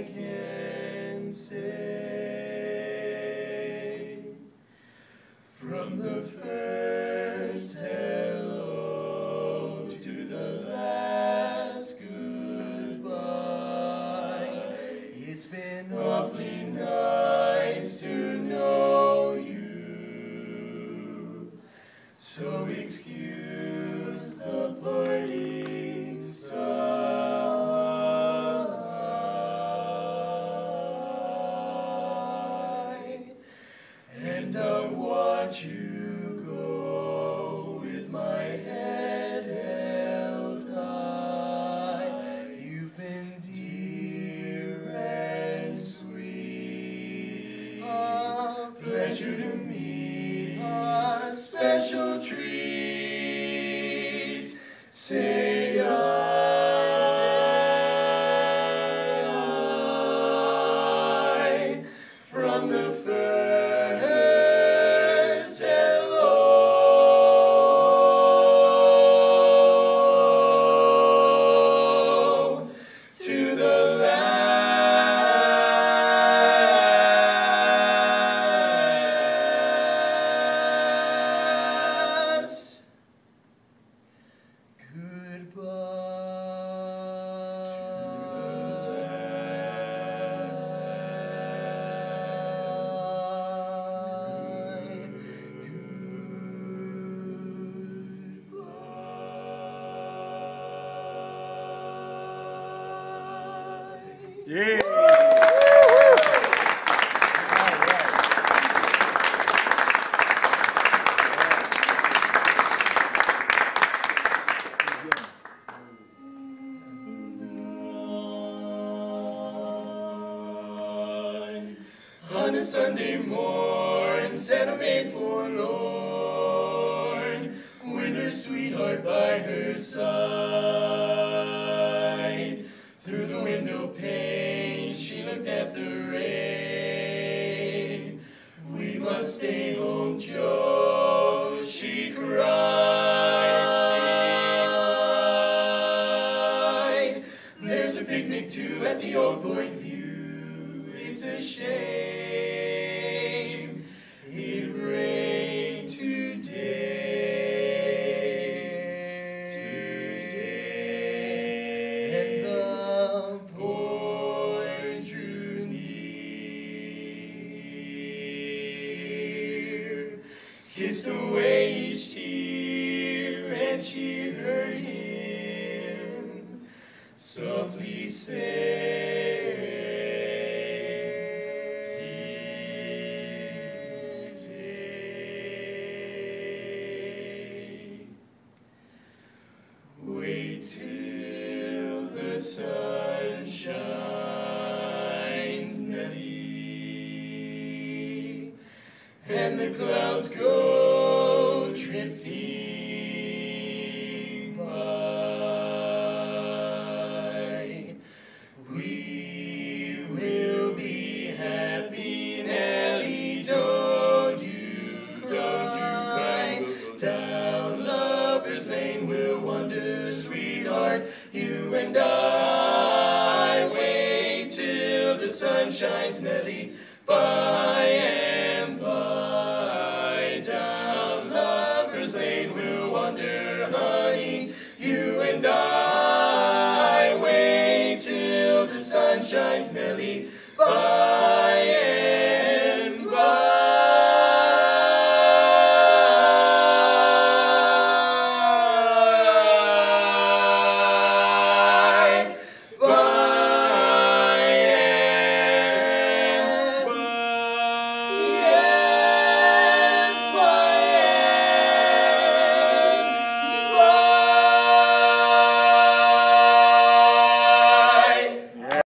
can say. From the first hello to the last goodbye, it's been awfully nice to know you. So excuse the parting sigh, and I'll watch you go with my head held high. You've been dear and sweet, a pleasure to meet, a special treat. Say I, from the first hello to the last goodbye. Yeah. On a Sunday morn, Santa Maid forlorn, with her sweetheart by her side. Through the window pane, she looked at the rain. We must stay home, Joe, she cried. There's a picnic too at the Old Point View. It's a shame it rained today, and the point drew near, kissed away each tear, and she heard him softly say, wait till the sun shines, Nellie, and the clouds go drifting by. We will be happy, Nellie, don't you cry. Down Lover's Lane we'll wander, sweetheart, you and I. Wait till the sun shines, Nellie, by and by. Down Lover's Lane we'll wander, honey, you and I. Wait till the sun shines, Nellie.